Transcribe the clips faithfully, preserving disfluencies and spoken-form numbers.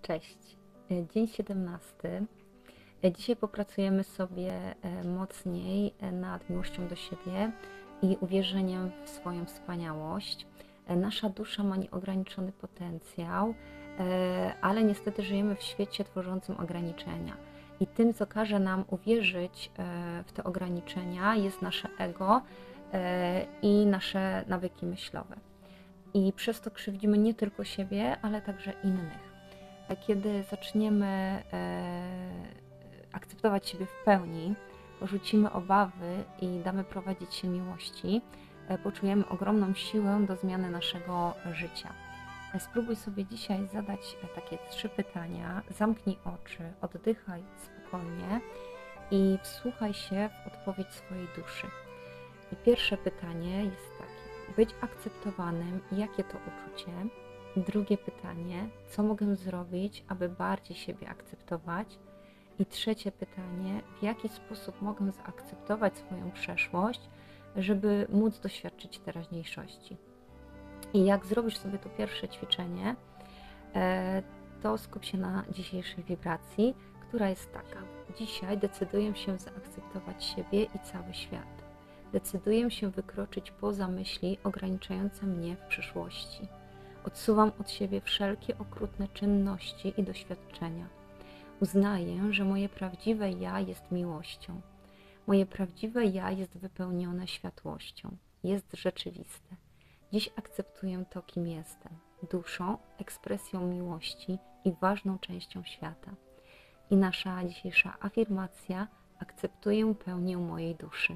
Cześć. Dzień siedemnasty. Dzisiaj popracujemy sobie mocniej nad miłością do siebie i uwierzeniem w swoją wspaniałość. Nasza dusza ma nieograniczony potencjał, ale niestety żyjemy w świecie tworzącym ograniczenia. I tym, co każe nam uwierzyć w te ograniczenia, jest nasze ego i nasze nawyki myślowe. I przez to krzywdzimy nie tylko siebie, ale także innych. Kiedy zaczniemy e, akceptować siebie w pełni, porzucimy obawy i damy prowadzić się miłości, e, poczujemy ogromną siłę do zmiany naszego życia. E, spróbuj sobie dzisiaj zadać e, takie trzy pytania, zamknij oczy, oddychaj spokojnie i wsłuchaj się w odpowiedź swojej duszy. I pierwsze pytanie jest takie: być akceptowanym, jakie to uczucie? Drugie pytanie, co mogę zrobić, aby bardziej siebie akceptować? I trzecie pytanie, w jaki sposób mogę zaakceptować swoją przeszłość, żeby móc doświadczyć teraźniejszości? I jak zrobisz sobie to pierwsze ćwiczenie, to skup się na dzisiejszej wibracji, która jest taka: dzisiaj decyduję się zaakceptować siebie i cały świat. Decyduję się wykroczyć poza myśli ograniczające mnie w przeszłości. Odsuwam od siebie wszelkie okrutne czynności i doświadczenia. Uznaję, że moje prawdziwe ja jest miłością. Moje prawdziwe ja jest wypełnione światłością. Jest rzeczywiste. Dziś akceptuję to, kim jestem. Duszą, ekspresją miłości i ważną częścią świata. I nasza dzisiejsza afirmacja: akceptuję pełnię mojej duszy.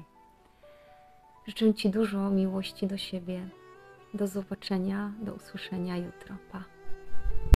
Życzę Ci dużo miłości do siebie. Do zobaczenia, do usłyszenia jutro. Pa!